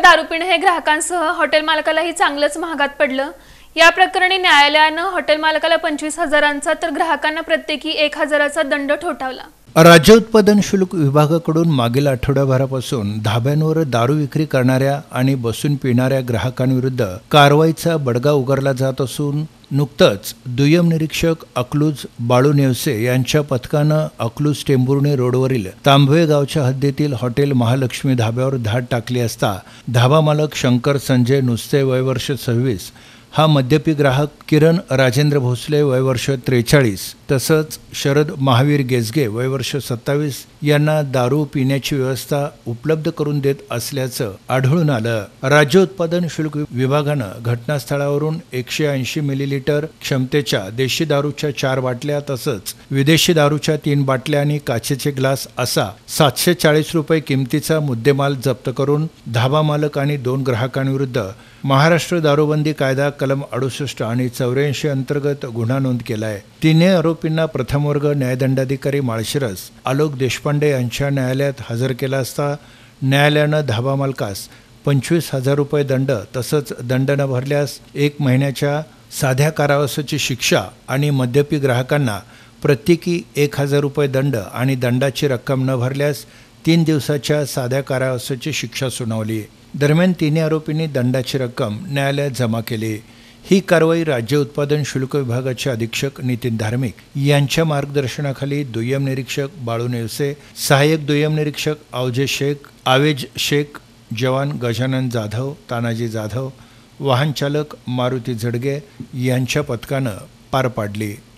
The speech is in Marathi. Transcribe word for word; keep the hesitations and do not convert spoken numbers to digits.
दारू पिणे हे ग्राहकांसह हॉटेल मालकालाही चांगलंच महागात पडलं। या प्रकरणी न्यायालयानं हॉटेल मालकाला पंचवीस हजारांचा तर ग्राहकांना प्रत्येकी एक हजाराचा दंड ठोठावला। राज्य उत्पादन शुल्क विभागाकडून मागील आठवड्याभरापासून धाब्यांवर दारू विक्री करणाऱ्या आणि बसून पिणाऱ्या ग्राहकांविरुद्ध कारवाईचा बडगा उगारला जात असून नुकतंच दुय्यम निरीक्षक अकलूज बाळू नेवसे यांच्या पथकानं अकलूज टेंभुर्णी रोडवरील तांबवे गावच्या हद्दीतील हॉटेल महालक्ष्मी धाब्यावर धाड टाकली असता धाबा मालक शंकर संजय नुसते वय वर्ष सव्वीस हा मद्यपी ग्राहक किरण राजेंद्र भोसले वय वर्ष त्रेचाळीस तसंच शरद महावीर गेजगे वय वर्ष सत्तावीस यांना दारू पिण्याची व्यवस्था उपलब्ध करून देत असल्याचं आढळून आलं। राज्य उत्पादन शुल्क विभागानं घटनास्थळावरून एकशे ऐंशी मिलीलिटर क्षमतेच्या देशी दारूच्या चार बाटल्या तसंच विदेशी दारूच्या तीन बाटल्या आणि काचेचे ग्लास असा सातशे चाळीस रुपये किमतीचा मुद्देमाल जप्त करून धाबा मालक आणि दोन ग्राहकांविरुद्ध महाराष्ट्र दारूबंदी कायदा कलम अडुसष्ट आणि चौऱ्याऐंशी अंतर्गत गुन्हा नोंद केला आहे। तिन्ही आरोपींना प्रथम वर्ग न्यायदंडाधिकारी माळशिरस आलोक देशपांडे यांच्या न्यायालयात हजर केला असता न्यायालयानं धाबा मालकास पंचवीस हजार रुपये दंड तसंच दंड न भरल्यास एक महिन्याच्या साध्या कारावासाची शिक्षा आणि मद्यपी ग्राहकांना प्रत्येकी एक हजार रुपये दंड आणि दंडाची रक्कम न भरल्यास तीन दिवसाच्या साध्या कारावासाची शिक्षा सुनावली। दरम्यान तिन्ही आरोपींनी दंडाची रक्कम न्यायालयात जमा केली। ही कारवाई राज्य उत्पादन शुल्क विभागाचे अधीक्षक नितीन धार्मिक यांच्या मार्गदर्शनाखाली दुय्यम निरीक्षक बाळू नेवसे, सहाय्यक दुय्यम निरीक्षक अवजे शेख, आवेज शेख, जवान गजानन जाधव, तानाजी जाधव, वाहन चालक मारुती झडगे यांच्या पथकानं पार पाडली।